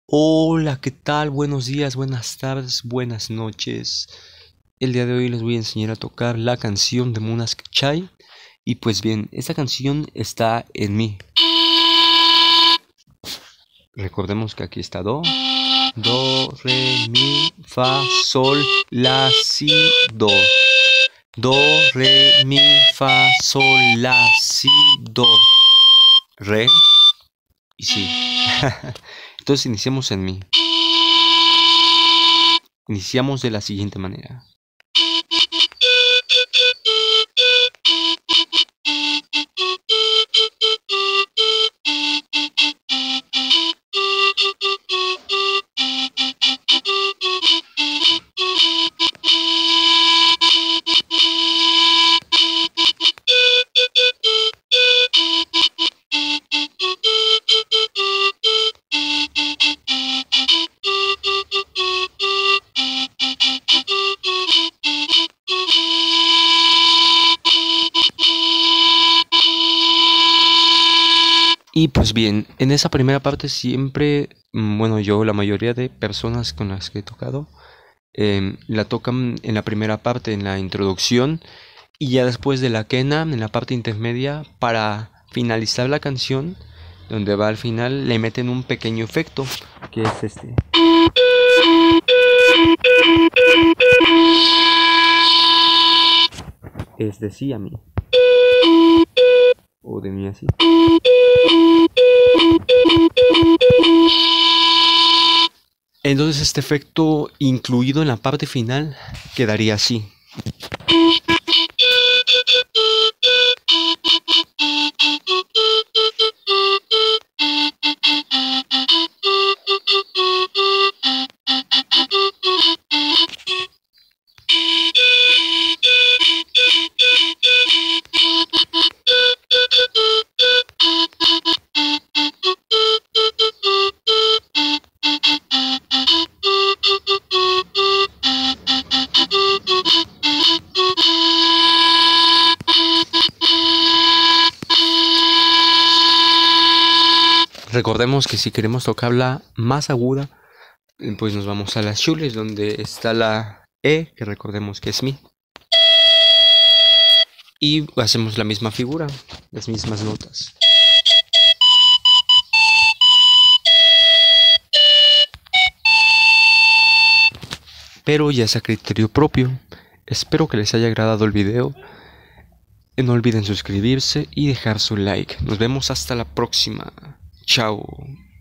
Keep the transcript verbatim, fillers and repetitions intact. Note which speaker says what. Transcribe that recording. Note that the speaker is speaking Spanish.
Speaker 1: Hola, ¿qué tal? Buenos días, buenas tardes, buenas noches. El día de hoy les voy a enseñar a tocar la canción de Munas Chai. Y pues bien, esta canción está en mi. Recordemos que aquí está Do, Do, Re, Mi, Fa, Sol, La, Si, Do. Do, Re, Mi, Fa, Sol, La, Si, Do. Re y Si. Entonces iniciamos en Mi. Iniciamos de la siguiente manera. Y pues bien, en esa primera parte siempre, mm, bueno, yo, la mayoría de personas con las que he tocado, em, la tocan en la primera parte, en la introducción, y ya después de la quena, en la parte intermedia, para finalizar la canción, donde va al final, le meten un pequeño efecto, que es este. Es de sí a mí. O de mí así. Entonces este efecto incluido en la parte final quedaría así. Recordemos que si queremos tocarla más aguda, pues nos vamos a las chules, donde está la E, que recordemos que es Mi. Y hacemos la misma figura, las mismas notas. Pero ya es a criterio propio. Espero que les haya agradado el video. No olviden suscribirse y dejar su like. Nos vemos hasta la próxima. Chao.